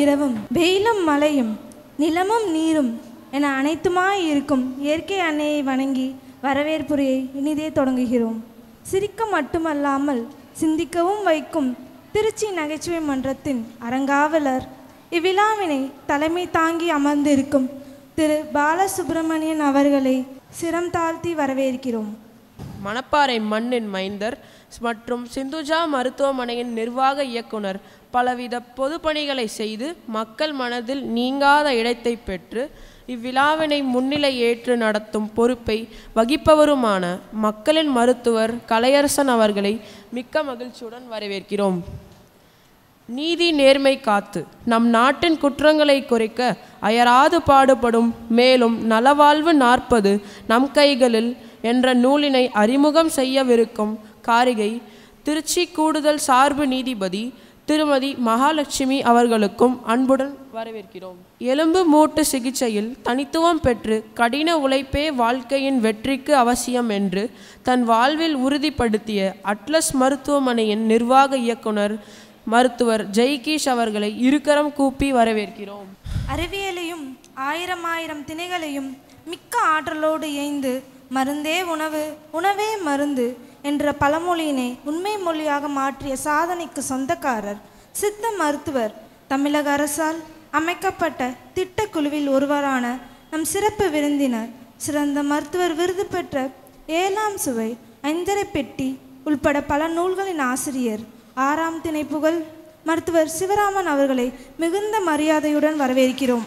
இரவும் வெயிலும் மழையும் நிலமும் நீரும் என அனைத்துமாய் இருக்கும் இயற்கை அன்னையை வணங்கி வரவேற்புரையை இனிதே தொடங்குகிறோம். சிரிக்க மட்டுமல்லாமல் சிந்திக்கவும் வைக்கும் திருச்சி நகைச்சுவை மன்றத்தின் அரங்காவலர் இவ்விழாவினை தலைமை தாங்கி அமர்ந்திருக்கும் திரு பாலசுப்ரமணியன் அவர்களை சிரம் தாழ்த்தி வரவேற்கிறோம். மணப்பாறை மண்ணின் மைந்தர் மற்றும் சிந்துஜா மருத்துவமனையின் நிர்வாக இயக்குனர் பலவித பொதுப்பணிகளை செய்து மக்கள் மனதில் நீங்காத இடத்தை பெற்று இவ்விழாவினை முன்னிலை ஏற்று நடத்தும் பொறுப்பை வகிப்பவருமான மக்களின் மருத்துவர் கலையரசன் அவர்களை மிக்க மகிழ்ச்சியுடன் வரவேற்கிறோம். நீதி நேர்மை காத்து நம் நாட்டின் குற்றங்களை குறைக்க அயராது பாடுபடும் மேலும் நலவாழ்வு 40 நம் கைகளில் என்ற நூலினை அறிமுகம் செய்யவிருக்கும் காரிகை திருச்சி கூடுதல் சார்பு நீதிபதி திருமதி மகாலட்சுமி அவர்களுக்கும் அன்புடன் வரவேற்கிறோம். எலும்பு மூட்டு சிகிச்சையில் தனித்துவம் பெற்று கடின உழைப்பே வாழ்க்கையின் வெற்றிக்கு அவசியம் என்று தன் வாழ்வில் உறுதிப்படுத்திய அட்லஸ் மருத்துவமனையின் நிர்வாக இயக்குனர் மருத்துவர் ஜெய்கீஷ் அவர்களை இருகரம் கூப்பி வரவேற்கிறோம். அறிவியலையும் ஆயிரம் திணைகளையும் மிக்க ஆற்றலோடு இயைந்து மருந்தே உணவு உணவே மருந்து என்ற பழமொழியினை உண்மை மொழியாக மாற்றிய சாதனைக்கு சொந்தக்காரர் சித்த மருத்துவர். தமிழக அரசால் அமைக்கப்பட்ட திட்டக்குழுவில் ஒருவரான நம் சிறப்பு விருந்தினர், சிறந்த மருத்துவர் விருது பெற்ற 7ஆம் சுவை 5 பெட்டி உள்பட பல நூல்களின் ஆசிரியர் 6ஆம் திணை புகழ் மருத்துவர் சிவராமன் அவர்களை மிகுந்த மரியாதையுடன் வரவேற்கிறோம்.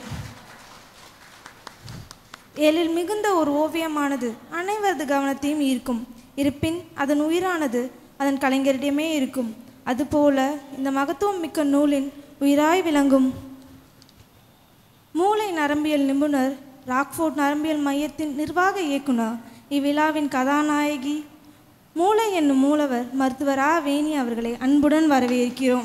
எழில் மிகுந்த ஒரு ஓவியமானது அனைவரது கவனத்தையும் ஈர்க்கும். இருப்பின் அதன் உயிரானது அதன் கலைஞரிடமே இருக்கும். அதுபோல இந்த மகத்துவம் மிக்க நூலின் உயிராய் விளங்கும் மூளை நரம்பியல் நிபுணர், ராக்ஃபோர்ட் நரம்பியல் மையத்தின் நிர்வாக இயக்குனர், இவ்விழாவின் கதாநாயகி, மூளை என்னும் மூலவர் மருத்துவர் A.VENI அவர்களை அன்புடன் வரவேற்கிறோம்.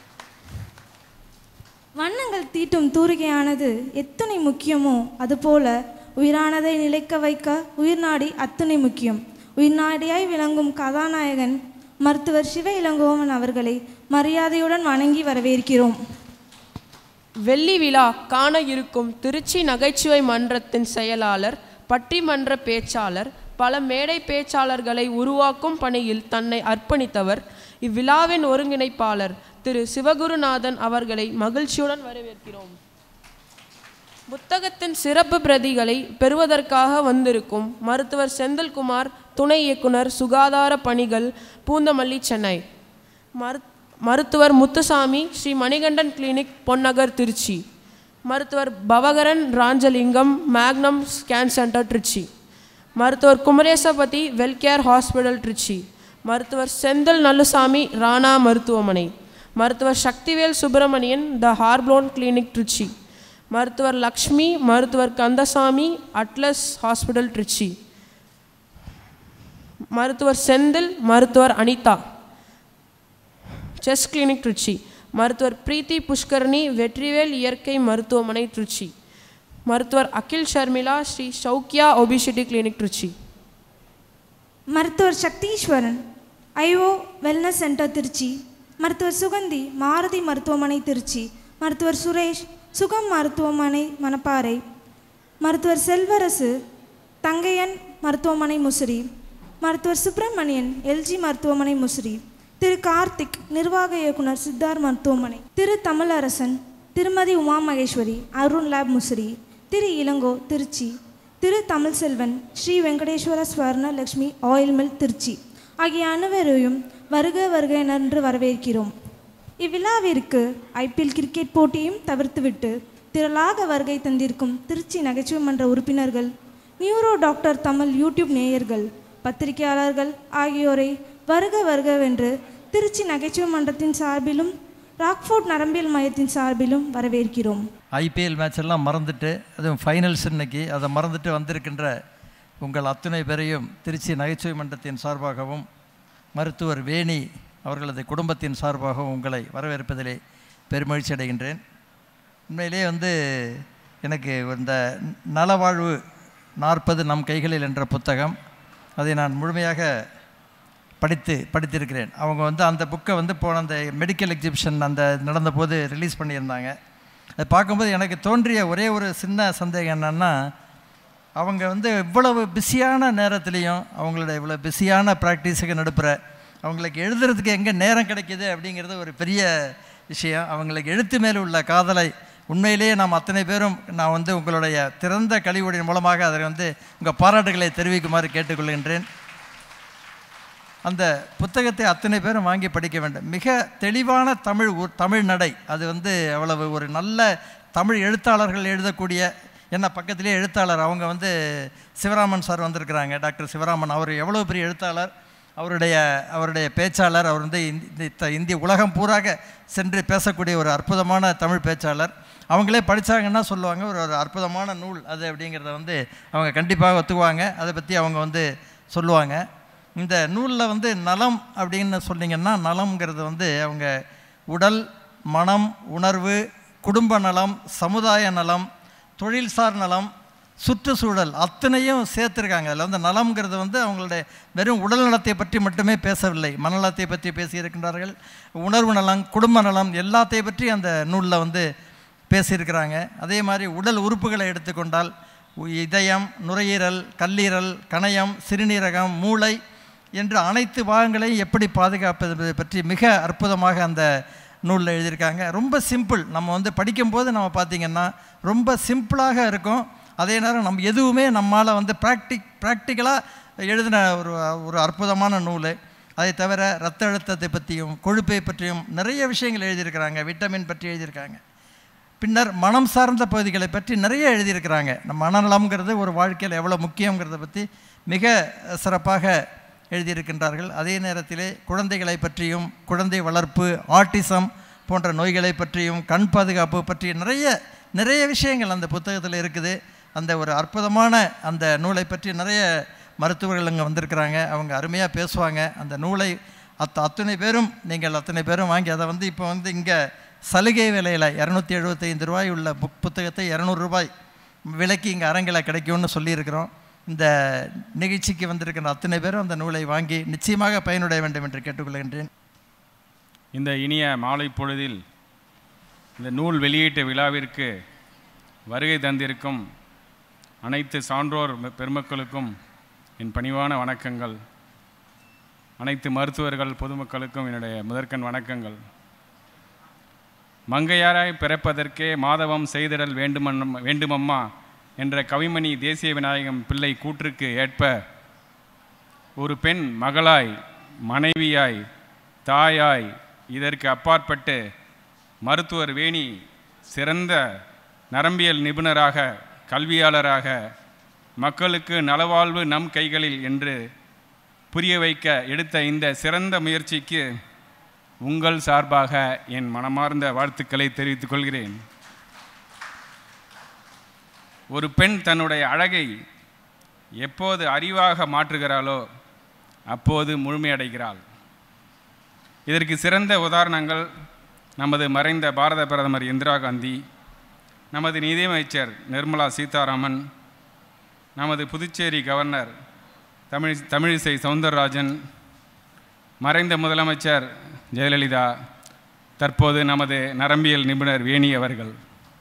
வண்ணங்கள் தீட்டும் தூரிகையானது எத்தனை முக்கியமோ அதுபோல உயிரானதை நிலைக்க வைக்க உயிர்நாடி அத்துணை முக்கியம். உயிர்நாடியாய் விளங்கும் கதாநாயகன் மருத்துவர் சிவ இளங்கோவன் அவர்களை மரியாதையுடன் வணங்கி வரவேற்கிறோம். வெள்ளி விழா காண இருக்கும் திருச்சி நகைச்சுவை மன்றத்தின் செயலாளர், பட்டிமன்ற பேச்சாளர், பல மேடை பேச்சாளர்களை உருவாக்கும் பணியில் தன்னை அர்ப்பணித்தவர், இவ்விழாவின் ஒருங்கிணைப்பாளர் திரு சிவகுருநாதன் அவர்களை மகிழ்ச்சியுடன் வரவேற்கிறோம். புத்தகத்தின் சிறப்பு பிரதிகளை பெறுவதற்காக வந்திருக்கும் மருத்துவர் செந்தில்குமார், துணை இயக்குனர் சுகாதார பணிகள், பூந்தமல்லி, சென்னை. மருத்துவர் முத்துசாமி, ஸ்ரீ மணிகண்டன் கிளினிக், பொன்னகர், திருச்சி. மருத்துவர் Bavakaran Ranjalingam, Magnum scan centre, Tiruchi. மருத்துவர் குமரேசபதி, வெல்கேர் ஹாஸ்பிட்டல், திருச்சி. மருத்துவர் செந்தில் நல்லுசாமி, ராணா மருத்துவமனை. மருத்துவர் Sakthivel Subramanian, the Harblon clinic, Tiruchi. மருத்துவர் லக்ஷ்மி, மருத்துவர் கந்தசாமி, அட்லஸ் ஹாஸ்பிட்டல், திருச்சி. மருத்துவர் செந்தில், மருத்துவர் அனிதா, செஸ் கிளினிக், திருச்சி. மருத்துவர் பிரீத்தி புஷ்கரணி, வெற்றிவேல் இயற்கை மருத்துவமனை, திருச்சி. மருத்துவர் அகில் ஷர்மிளா, ஸ்ரீ சௌக்கியா ஒபிசிட்டி கிளினிக், திருச்சி. மருத்துவர் Sakthiswaran, IO wellness centre, Tiruchi. மருத்துவர் சுகந்தி, மாருதி மருத்துவமனை, திருச்சி. மருத்துவர் சுரேஷ், சுகம் மருத்துவமனை, மணப்பாறை. மருத்துவர் செல்வரசு, தங்கையன் மருத்துவமனை, முசிறி. மருத்துவர் சுப்பிரமணியன், எல்ஜி மருத்துவமனை, முசிறி. திரு கார்த்திக், நிர்வாக இயக்குனர், சித்தார் மருத்துவமனை. Thiru Tamilarasan, Thirumathi Uma Maheswari, Arun lab, Musiri. Thiru Ilango, Tiruchi. Thiru Tamilselvan, Sri Venkateswara Swarna Lakshmi oil mill, Tiruchi ஆகிய அனைவரையும் வருக வருக என்று வரவேற்கிறோம். இவ்விழாவிற்கு ஐபிஎல் கிரிக்கெட் போட்டியும் தவிர்த்துவிட்டு திரளாக வருகை தந்திருக்கும் திருச்சி நகைச்சுவை மன்ற உறுப்பினர்கள், நியூரோ டாக்டர் தமிழ் யூடியூப் நேயர்கள், பத்திரிகையாளர்கள் ஆகியோரை வருக வருகவென்று திருச்சி நகைச்சுவை மன்றத்தின் சார்பிலும் ராக்ஃபோர்ட் நரம்பியல் மையத்தின் சார்பிலும் வரவேற்கிறோம். ஐபிஎல் மேட்ச் எல்லாம் மறந்துட்டு, அதுவும் ஃபைனல்ஸ் இன்னைக்கு, அதை மறந்துட்டு வந்திருக்கின்ற உங்கள் அத்துணை பேரையும் திருச்சி நகைச்சுவை மன்றத்தின் சார்பாகவும் மருத்துவர் வேணி அவர்களது குடும்பத்தின் சார்பாகவும் உங்களை வரவேற்பதிலே பெருமகிழ்ச்சி அடைகின்றேன். உண்மையிலே எனக்கு இந்த நலவாழ்வு 40 நம் கைகளில் என்ற புத்தகம், அதை நான் முழுமையாக படித்திருக்கிறேன். அவங்க அந்த புக்கை போன அந்த மெடிக்கல் எக்ஸிபிஷன் அந்த நடந்தபோது ரிலீஸ் பண்ணியிருந்தாங்க. அதை பார்க்கும்போது எனக்கு தோன்றிய ஒரே ஒரு சின்ன சந்தேகம் என்னென்னா, அவங்க வந்து இவ்வளவு பிஸியான நேரத்துலேயும் அவங்களோட இவ்வளோ பிஸியான ப்ராக்டிஸுக்கு நடுப்புற அவங்களுக்கு எழுதுறதுக்கு எங்கே நேரம் கிடைக்கிது அப்படிங்கிறது ஒரு பெரிய விஷயம். அவங்களுக்கு எழுத்து மேலே உள்ள காதலை உண்மையிலேயே நாம் அத்தனை பேரும் நான் வந்து உங்களுடைய திறந்த கழிவுடைய மூலமாக அதை வந்து உங்கள் பாராட்டுகளை தெரிவிக்குமாறு கேட்டுக்கொள்கின்றேன். அந்த புத்தகத்தை அத்தனை பேரும் வாங்கி படிக்க வேண்டும். மிக தெளிவான தமிழ் நடை. அது வந்து அவ்வளவு ஒரு நல்ல தமிழ் எழுத்தாளர்கள் எழுதக்கூடிய, என்ன பக்கத்திலே எழுத்தாளர் அவங்க வந்து சிவராமன் சார் வந்திருக்கிறாங்க, டாக்டர் சிவராமன். அவர் எவ்வளோ பெரிய எழுத்தாளர், அவருடைய பேச்சாளர். அவர் வந்து இந்திய உலகம் பூராக சென்று பேசக்கூடிய ஒரு அற்புதமான தமிழ் பேச்சாளர். அவங்களே படித்தாங்கன்னா சொல்லுவாங்க ஒரு அற்புதமான நூல் அது அப்படிங்கிறத வந்து அவங்க கண்டிப்பாக ஒத்துக்குவாங்க. அதை பற்றி அவங்க வந்து சொல்லுவாங்க. இந்த நூலில் வந்து நலம் அப்படின்னு சொன்னீங்கன்னா, நலம்ங்கிறது வந்து அவங்க உடல், மனம், உணர்வு, குடும்ப நலம், சமுதாய நலம், தொழில்சார் நலம், சுற்றுச்சூழல் அத்தனையும் சேர்த்துருக்காங்க. அதில் வந்து நலம்ங்கிறது வந்து அவங்களுடைய வெறும் உடல் நலத்தை பற்றி மட்டுமே பேசவில்லை, மனநலத்தை பற்றி பேசியிருக்கின்றார்கள். உணர்வு நலம், குடும்ப நலம் எல்லாத்தையும் பற்றி அந்த நூலில் வந்து பேசியிருக்கிறாங்க. அதே மாதிரி உடல் உறுப்புகளை எடுத்துக்கொண்டால் இதயம், நுரையீரல், கல்லீரல், கணையம், சிறுநீரகம், மூளை என்று அனைத்து பாகங்களையும் எப்படி பாதுகாப்பது பற்றி மிக அற்புதமாக அந்த நூலில் எழுதியிருக்காங்க. ரொம்ப சிம்பிள். நம்ம வந்து படிக்கும்போது நம்ம பார்த்திங்கன்னா ரொம்ப சிம்பிளாக இருக்கும். அதே நேரம் நம்ம எதுவுமே நம்மால் வந்து ப்ராக்டிக்கலாக எழுதின ஒரு அற்புதமான நூல். அதை தவிர இரத்த அழுத்தத்தை பற்றியும் கொழுப்பை பற்றியும் நிறைய விஷயங்கள் எழுதியிருக்கிறாங்க. விட்டமின் பற்றி எழுதியிருக்காங்க. பின்னர் மனம் சார்ந்த பகுதிகளை பற்றி நிறைய எழுதியிருக்கிறாங்க. நம்ம மனநலம்ங்கிறது ஒரு வாழ்க்கையில் எவ்வளோ முக்கியங்கிறத பற்றி மிக சிறப்பாக எழுதியிருக்கின்றார்கள். அதே நேரத்திலே குழந்தைகளை பற்றியும், குழந்தை வளர்ப்பு, ஆட்டிசம் போன்ற நோய்களை பற்றியும், கண் பாதுகாப்பு பற்றி நிறைய விஷயங்கள் அந்த புத்தகத்தில் இருக்குது. அந்த ஒரு அற்புதமான அந்த நூலை பற்றி நிறைய மருத்துவர்கள் இங்கே வந்திருக்கிறாங்க. அவங்க அருமையாக பேசுவாங்க. அந்த நூலை அத்தனை பேரும் வாங்கி அதை வந்து இப்போ வந்து இங்கே சலுகை விலையில் 275 ரூபாய் உள்ள புத்தகத்தை 200 ரூபாய் விலைக்கு இங்கே அரங்கில் கிடைக்கும்னு சொல்லியிருக்கிறோம். இந்த நிகழ்ச்சிக்கு வந்திருக்கிற அத்தனை பேரும் அந்த நூலை வாங்கி நிச்சயமாக பயனுடைய வேண்டும் என்று கேட்டுக்கொள்கின்றேன். இந்த இனிய மாலை பொழுதில் இந்த நூல் வெளியீட்டு விழாவிற்கு வருகை தந்திருக்கும் அனைத்து சான்றோர் பெருமக்களுக்கும் என் பணிவான வணக்கங்கள். அனைத்து மருத்துவர்கள், பொதுமக்களுக்கும் என்னுடைய முதற்கண் வணக்கங்கள். மங்கையாராய் பிறப்பதற்கே மாதவம் செய்திடல் வேண்டுமம்மா என்ற கவிமணி தேசிய விநாயகம் பிள்ளை கூற்றுக்கு ஏற்ப ஒரு பெண் மகளாய், மனைவியாய், தாயாய், இதற்கு அப்பாற்பட்டு மருத்துவர் வேணி சிறந்த நரம்பியல் நிபுணராக, கல்வியாளராக, மக்களுக்கு நலவாழ்வு நம் கைகளில் என்று புரிய வைக்க எடுத்த இந்த சிறந்த முயற்சிக்கு உங்கள் சார்பாக என் மனமார்ந்த வாழ்த்துக்களை தெரிவித்துக் கொள்கிறேன். ஒரு பெண் தன்னுடைய அழகை எப்போது அறிவாக மாற்றுகிறாளோ அப்போது முழுமையடைகிறாள். இதற்கு சிறந்த உதாரணங்கள் நமது மறைந்த பாரத பிரதமர் இந்திரா காந்தி, நமது நிதியமைச்சர் நிர்மலா சீதாராமன், நமது புதுச்சேரி கவர்னர் தமிழிசை சவுந்தரராஜன், மறைந்த முதலமைச்சர் ஜெயலலிதா, தற்போது நமது நரம்பியல் நிபுணர் வேணி அவர்கள்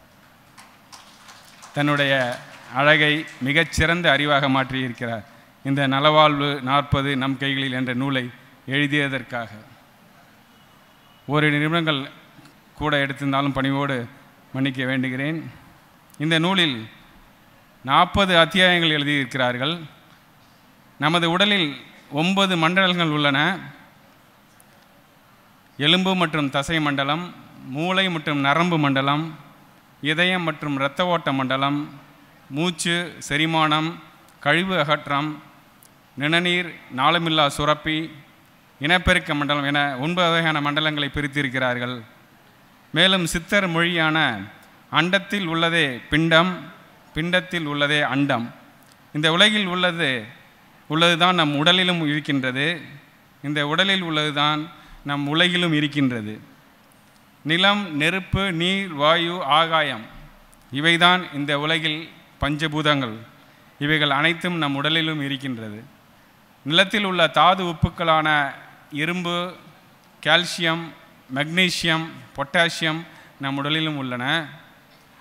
தன்னுடைய அழகை மிகச்சிறந்த அறிவாக மாற்றியிருக்கிறார். இந்த நலவாழ்வு 40 நம் கைகளில் என்ற நூலை எழுதியதற்காக ஒரு நிமிடங்கள் கூட எடுத்திருந்தாலும் பணிவோடு மன்னிக்க வேண்டுகிறேன். இந்த நூலில் 40 அத்தியாயங்கள் எழுதியிருக்கிறார்கள். நமது உடலில் 9 மண்டலங்கள் உள்ளன. எலும்பு மற்றும் தசை மண்டலம், மூளை மற்றும் நரம்பு மண்டலம், இதயம் மற்றும் இரத்த ஓட்ட மண்டலம், மூச்சு, செரிமானம், கழிவு அகற்றம், நிணநீர், நாளமில்லா சுரப்பி, இனப்பெருக்க மண்டலம் என 9 வகையான மண்டலங்களை பிரித்திருக்கிறார்கள். மேலும் சித்தர் மொழியான அண்டத்தில் உள்ளதே பிண்டம், பிண்டத்தில் உள்ளதே அண்டம். இந்த உலகில் உள்ளதுதான் நம் உடலிலும் இருக்கின்றது. இந்த உடலில் உள்ளதுதான் நம் உலகிலும் இருக்கின்றது. நிலம், நெருப்பு, நீர், வாயு, ஆகாயம் இவைதான் இந்த உலகில் பஞ்சபூதங்கள். இவைகள் அனைத்தும் நம் உடலிலும் இருக்கின்றது. நிலத்தில் உள்ள தாது உப்புக்களான இரும்பு, கால்சியம், மெக்னீசியம், பொட்டாசியம் நம் உடலிலும் உள்ளன.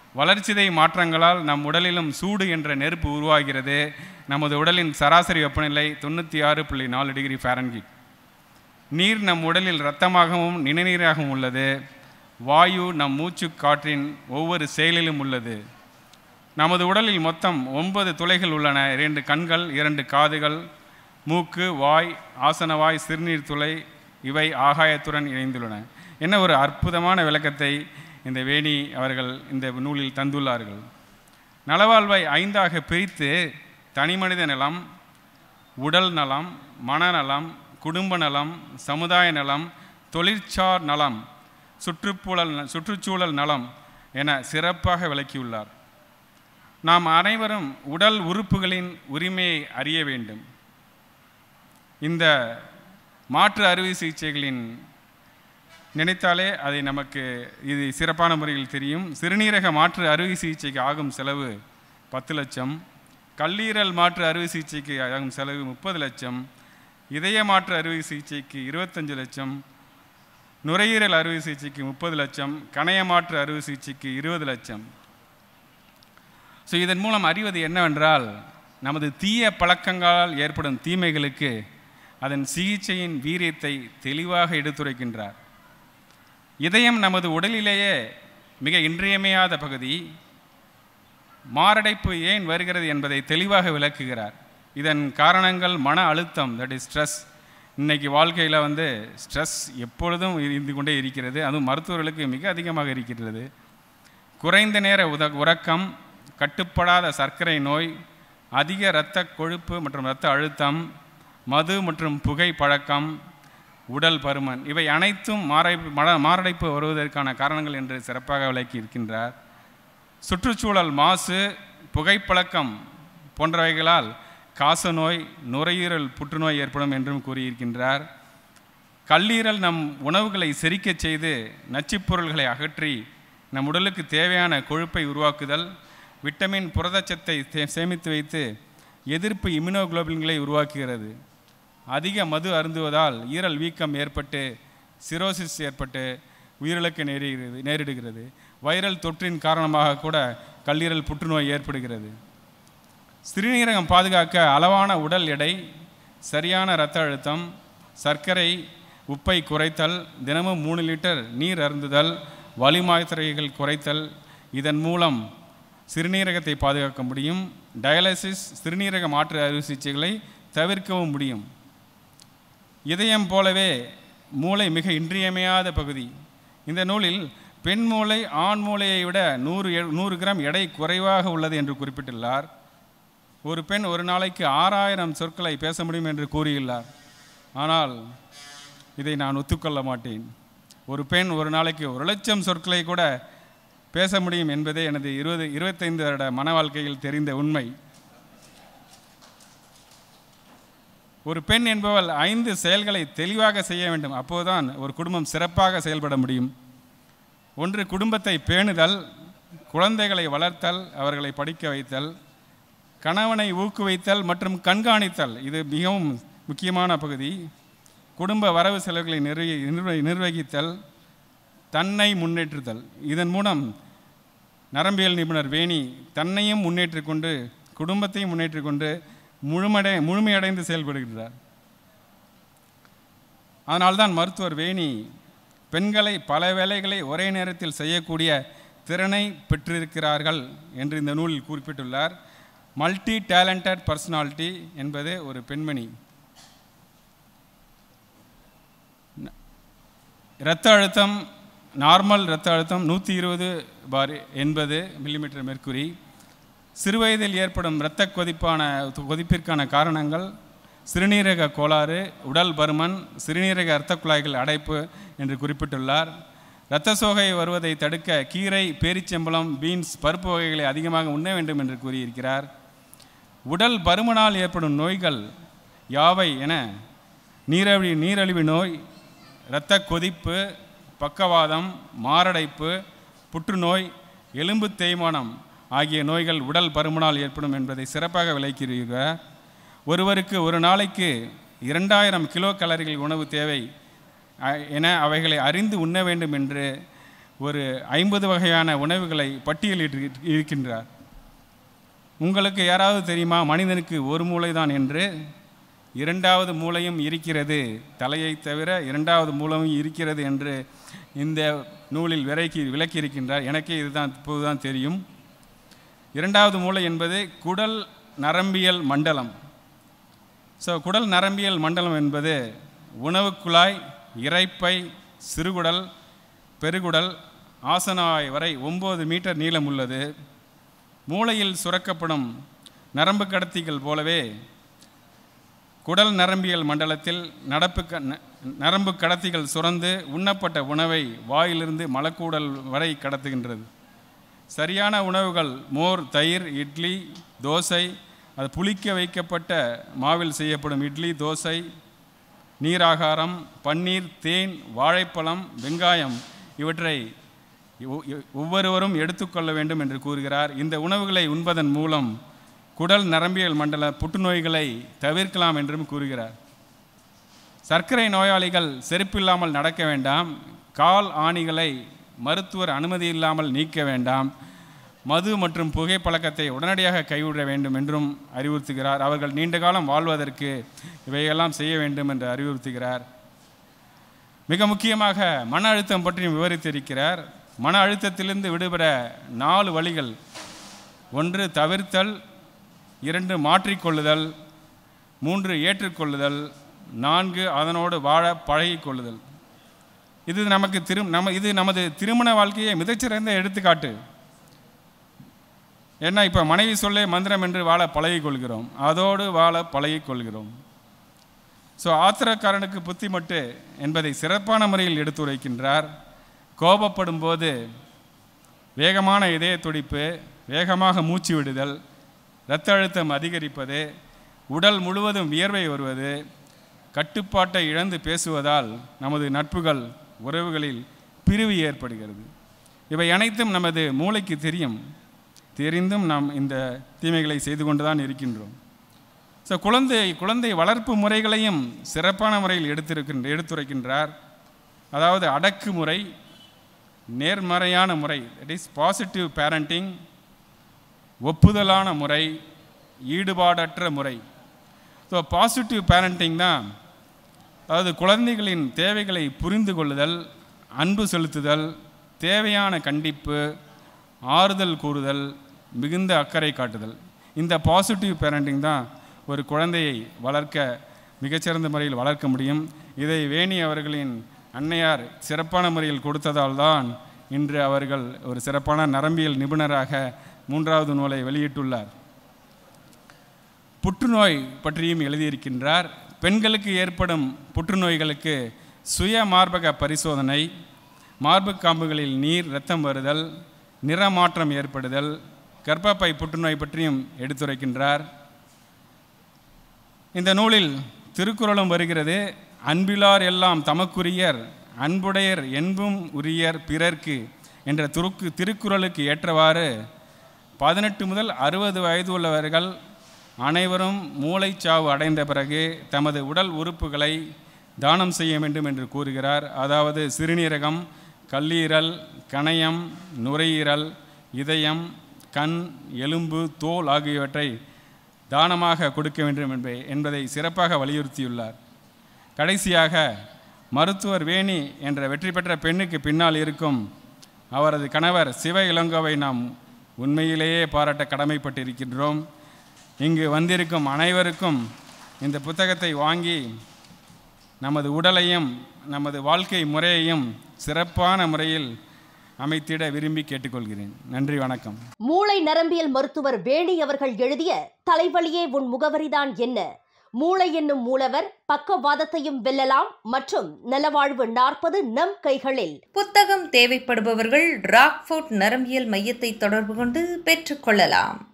வளர்சிதை மாற்றங்களால் நம் உடலிலும் சூடு என்ற நெருப்பு உருவாகிறது. நமது உடலின் சராசரி வெப்பநிலை 96.4 டிகிரி ஃபாரன்ஹீட். நீர் நம் உடலில் இரத்தமாகவும் நிணநீராகவும் உள்ளது. வாயு நம் மூச்சு காற்றின் ஒவ்வொரு செயலிலும் உள்ளது. நமது உடலில் மொத்தம் 9 துளைகள் உள்ளன. 2 கண்கள், 2 காதுகள், மூக்கு, வாய், ஆசனவாய், சிறுநீர் துளை, இவை ஆகாயத்துடன் இணைந்துள்ளன. என்ன ஒரு அற்புதமான விளக்கத்தை இந்த வேணி அவர்கள் இந்த நூலில் தந்துள்ளார்கள். நலவாழ்வை 5ஆக பிரித்து தனிமனித நலம், உடல் நலம், மனநலம், குடும்ப நலம், சமுதாய நலம், தொழிற்சார் நலம், சுற்றுச்சூழல் நலம் என சிறப்பாக விளக்கியுள்ளார். நாம் அனைவரும் உடல் உறுப்புகளின் உரிமையை அறிய வேண்டும். இந்த மாற்று அறுவை சிகிச்சைகளின் நினைத்தாலே அதை நமக்கு இது சிறப்பான முறையில் தெரியும். சிறுநீரக மாற்று அறுவை சிகிச்சைக்கு ஆகும் செலவு 10 லட்சம், கல்லீரல் மாற்று அறுவை சிகிச்சைக்கு ஆகும் செலவு 30 லட்சம், இதய மாற்று அறுவை சிகிச்சைக்கு 25 லட்சம், நுரையீரல் அறுவை சிகிச்சைக்கு 30 லட்சம், கணைய மாற்று அறுவை சிகிச்சைக்கு 20 லட்சம். ஸோ இதன் மூலம் அறிவது என்னவென்றால், நமது தீய பழக்கங்களால் ஏற்படும் தீமைகளுக்கு அதன் சிகிச்சையின் வீரியத்தை தெளிவாக எடுத்துரைக்கின்றார். இதயம் நமது உடலிலேயே மிக இன்றியமையாத பகுதி. மாரடைப்பு ஏன் வருகிறது என்பதை தெளிவாக விளக்குகிறார். இதன் காரணங்கள் மன அழுத்தம், தட் இஸ் ஸ்ட்ரெஸ். இன்றைக்கி வாழ்க்கையில் ஸ்ட்ரெஸ் எப்பொழுதும் இருந்து கொண்டே இருக்கிறது. அதுவும் மருத்துவர்களுக்கு மிக அதிகமாக இருக்கிறது. குறைந்த நேர உறக்கம், கட்டுப்படாத சர்க்கரை நோய், அதிக இரத்த கொழுப்பு மற்றும் இரத்த அழுத்தம், மது மற்றும் புகை பழக்கம், உடல் பருமன், இவை அனைத்தும் மாரடைப்பு வருவதற்கான காரணங்கள் என்று சிறப்பாக விளக்கி இருக்கின்றார். சுற்றுச்சூழல் மாசு, புகைப்பழக்கம் போன்றவைகளால் காசநோய், நுரையீரல் புற்றுநோய் ஏற்படும் என்றும் கூறியிருக்கின்றார். கல்லீரல் நம் உணவுகளை செரிக்கச் செய்து நச்சுப் பொருள்களை அகற்றி நம் உடலுக்கு தேவையான கொழுப்பை உருவாக்குதல், விட்டமின் புரதச்சத்தை சேமித்து வைத்து எதிர்ப்பு இம்யூனோகுளோபின்களை உருவாக்குகிறது. அதிக மது அருந்துவதால் ஈரல் வீக்கம் ஏற்பட்டு சிரோசிஸ் ஏற்பட்டு உயிரிழக்க நேரிடுகிறது. வைரல் தொற்றின் காரணமாக கூட கல்லீரல் புற்றுநோய் ஏற்படுகிறது. சிறுநீரகம் பாதுகாக்க அளவான உடல் எடை, சரியான இரத்த அழுத்தம், சர்க்கரை, உப்பை குறைத்தல், தினமும் 3 லிட்டர் நீர் அருந்துதல், வலிமாத்திரைகள் குறைத்தல், இதன் மூலம் சிறுநீரகத்தை பாதுகாக்க முடியும். டயாலிசிஸ், சிறுநீரக மாற்று அறுவை சிகிச்சைகளை தவிர்க்கவும் முடியும். இதயம் போலவே மூளை மிக இன்றியமையாத பகுதி. இந்த நூலில் பெண் மூளை ஆண் மூளையை விட 100 கிராம் எடை குறைவாக உள்ளது என்று குறிப்பிட்டுள்ளார். ஒரு பெண் ஒரு நாளைக்கு 6000 சொற்களை பேச முடியும் என்று கூறியுள்ளார். ஆனால் இதை நான் ஒத்துக்கொள்ள மாட்டேன். ஒரு பெண் ஒரு நாளைக்கு 1,00,000 சொற்களை கூட பேச முடியும் என்பதே எனது 25 வருட மன வாழ்க்கையில் தெரிந்த உண்மை. ஒரு பெண் என்பவள் 5 செயல்களை தெளிவாக செய்ய வேண்டும். அப்போதுதான் ஒரு குடும்பம் சிறப்பாக செயல்பட முடியும். 1, குடும்பத்தை பேணுதல், குழந்தைகளை வளர்த்தல், அவர்களை படிக்க வைத்தல், கணவனை ஊக்குவித்தல் மற்றும் கண்காணித்தல், இது மிகவும் முக்கியமான பகுதி. குடும்ப வரவு செலவுகளை நிர்வகித்தல், தன்னை முன்னேற்றுதல். இதன் மூலம் நரம்பியல் நிபுணர் வேணி தன்னையும் முன்னேற்றி கொண்டு குடும்பத்தையும் முன்னேற்றி கொண்டு முழுமையடைந்து செயல்படுகிறார். அதனால்தான் மருத்துவர் வேணி பெண்களை பல வேலைகளை ஒரே நேரத்தில் செய்யக்கூடிய திறனை பெற்றிருக்கிறார்கள் என்று இந்த நூலில் குறிப்பிட்டுள்ளார். மல்டி டேலண்டட் பர்சனாலிட்டி என்பது ஒரு பெண்மணி. இரத்த அழுத்தம், நார்மல் இரத்த அழுத்தம் 120/80 மில்லிமீட்டர் மெர்க்குரி. சிறுவயதில் ஏற்படும் இரத்த கொதிப்பிற்கான காரணங்கள் சிறுநீரக கோளாறு, உடல் பருமன், சிறுநீரக இரத்த குழாய்கள் அடைப்பு என்று குறிப்பிட்டுள்ளார். இரத்த சோகை வருவதை தடுக்க கீரை, பேரிச்சம்பழம், பீன்ஸ், பருப்பு வகைகளை அதிகமாக உண்ண வேண்டும் என்று கூறியிருக்கிறார். உடல் பருமனால் ஏற்படும் நோய்கள் யாவை என நீரழிவு நோய், இரத்த கொதிப்பு, பக்கவாதம், மாரடைப்பு, புற்றுநோய், எலும்பு தேய்மானம் ஆகிய நோய்கள் உடல் பருமனால் ஏற்படும் என்பதை சிறப்பாக விளக்கியிருக்கிறார். ஒருவருக்கு ஒரு நாளைக்கு 2000 கிலோ கலோரிகள் உணவு தேவை என அவைகளை அறிந்து உண்ண வேண்டும் என்று ஒரு 50 வகையான உணவுகளை பட்டியலிட்டு இருக்கின்றார். உங்களுக்கு யாராவது தெரியுமா மனிதனுக்கு ஒரு மூளை தான் என்று? இரண்டாவது மூளையும் இருக்கிறது, தலையை தவிர இரண்டாவது மூளையும் இருக்கிறது என்று இந்த நூலில் விளக்கி இருக்கின்றார். எனக்கே இதுதான் இப்போதுதான் தெரியும். இரண்டாவது மூளை என்பது குடல் நரம்பியல் மண்டலம். குடல் நரம்பியல் மண்டலம் என்பது உணவு குழாய், இரைப்பை, சிறுகுடல், பெருகுடல், ஆசனவாய் வரை 9 மீட்டர் நீளம் உள்ளது. மூளையில் சுரக்கப்படும் நரம்பு கடத்திகள் போலவே குடல் நரம்பியல் மண்டலத்தில் நரம்பு கடத்திகள் சுரந்து உண்ணப்பட்ட உணவை வாயிலிருந்து மலக்கூடல் வரை கடத்துகின்றது. சரியான உணவுகள் மோர், தயிர், இட்லி, தோசை, அது புளிக்க வைக்கப்பட்ட மாவில் செய்யப்படும் இட்லி, தோசை, நீராகாரம், பன்னீர், தேன், வாழைப்பழம், வெங்காயம் இவற்றை ஒவ்வொருவரும் எடுத்துக்கொள்ள வேண்டும் என்று கூறுகிறார். இந்த உணவுகளை உண்பதன் மூலம் குடல் நரம்பியல் மண்டல புற்றுநோய்களை தவிர்க்கலாம் என்றும் கூறுகிறார். சர்க்கரை நோயாளிகள் செருப்பில்லாமல் நடக்க வேண்டாம், கால் ஆணிகளை மருத்துவர் அனுமதி இல்லாமல் நீக்க வேண்டாம், மது மற்றும் புகைப்பழக்கத்தை உடனடியாக கைவிட வேண்டும் என்றும் அறிவுறுத்துகிறார். அவர்கள் நீண்ட காலம் வாழ்வதற்கு இவையெல்லாம் செய்ய வேண்டும் என்று அறிவுறுத்துகிறார். மிக முக்கியமாக மன அழுத்தம் பற்றியும் விவரித்திருக்கிறார். மன அழுத்தத்திலிருந்து விடுபட 4 வழிகள்: 1 தவிர்த்தல், 2 மாற்றிக்கொள்ளுதல், 3 ஏற்றுக்கொள்ளுதல், 4 அதனோடு வாழ பழகிக்கொள்ளுதல். இது நமது திருமண வாழ்க்கையை மிகச்சிறந்த எடுத்துக்காட்டு. ஏன்னா இப்போ மனைவி சொல்லே மந்திரம் என்று வாழ பழகிக்கொள்கிறோம், அதோடு வாழ பழகிக்கொள்கிறோம். ஆத்திரக்காரனுக்கு புத்திமட்டு என்பதை சிறப்பான முறையில் எடுத்துரைக்கின்றார். கோபப்படும் போது வேகமான இதய துடிப்பு, வேகமாக மூச்சு விடுதல், இரத்த அழுத்தம் அதிகரிப்பது, உடல் முழுவதும் வியர்வை வருவது, கட்டுப்பாட்டை இழந்து பேசுவதால் நமது நட்புகள், உறவுகளில் பிரிவு ஏற்படுகிறது. இவை அனைத்தும் நமது மூளைக்கு தெரிந்தும் நாம் இந்த தீமைகளை செய்து கொண்டு தான் இருக்கின்றோம். குழந்தை வளர்ப்பு முறைகளையும் சிறப்பான முறையில் எடுத்துரைக்கின்றார். அதாவது அடக்குமுறை, நேர்மறையான முறை, தட் இஸ் பாசிட்டிவ் பேரண்டிங், ஒப்புதலான முறை, ஈடுபாடற்ற முறை. பாசிட்டிவ் பேரண்டிங் தான், அதாவது குழந்தைகளின் தேவைகளை புரிந்து கொள்ளுதல், அன்பு செலுத்துதல், தேவையான கண்டிப்பு, ஆறுதல் கூறுதல், மிகுந்த அக்கறை காட்டுதல். இந்த பாசிட்டிவ் பேரண்டிங் தான் ஒரு குழந்தையை வளர்க்க மிகச்சிறந்த முறையில் வளர்க்க முடியும். இதை வேணி அவர்களின் அன்னையார் சிறப்பான முறையில் கொடுத்ததால் தான் இன்று அவர்கள் ஒரு சிறப்பான நரம்பியல் நிபுணராக 3வது நூலை வெளியிட்டுள்ளார். புற்றுநோய் பற்றியும் எழுதியிருக்கின்றார். பெண்களுக்கு ஏற்படும் புற்றுநோய்களுக்கு சுய மார்பக பரிசோதனை, மார்பு காம்புகளில் நீர், இரத்தம் வருதல், நிறமாற்றம் ஏற்படுதல், கர்ப்பப்பை புற்றுநோய் பற்றியும் எடுத்துரைக்கின்றார். இந்த நூலில் திருக்குறளும் வருகிறது. அன்பிலார் எல்லாம் தமக்குரியர், அன்புடையர் என்பும் உரியர் பிறர்க்கு என்ற திருக்குறளுக்கு ஏற்றவாறு 18 முதல் 60 வயது உள்ளவர்கள் அனைவரும் மூளைச்சாவு அடைந்த பிறகு தமது உடல் உறுப்புகளை தானம் செய்ய வேண்டும் என்று கூறுகிறார். அதாவது சிறுநீரகம், கல்லீரல், கணையம், நுரையீரல், இதயம், கண், எலும்பு, தோல் ஆகியவற்றை தானமாக கொடுக்க வேண்டும் என்பதை சிறப்பாக வலியுறுத்தியுள்ளார். கடைசியாக மருத்துவர் வேணி என்ற வெற்றி பெற்ற பெண்ணுக்கு பின்னால் இருக்கும் அவரது கணவர் சிவ இளங்கோவை நாம் உண்மையிலேயே பாராட்ட கடமைப்பட்டிருக்கின்றோம். இங்கு வந்திருக்கும் அனைவருக்கும் இந்த புத்தகத்தை வாங்கி நமது உடலையும் நமது வாழ்க்கை முறையையும் சிறப்பான முறையில் அமைத்திட விரும்பி கேட்டுக்கொள்கிறேன். நன்றி, வணக்கம். மூளை நரம்பியல் மருத்துவர் வேணி அவர்கள் எழுதிய தலைவலியே உன் முகவரிதான் என்ன, மூளை என்னும் மூலவர், பக்கவாதத்தையும் வெல்லலாம் மற்றும் நலவாழ்வு 40 நம் கைகளில் புத்தகம் தேவைப்படுபவர்கள் ராக்ஃபோர்ட் நரம்பியல் மையத்தை தொடர்பு கொண்டு பெற்றுக்கொள்ளலாம்.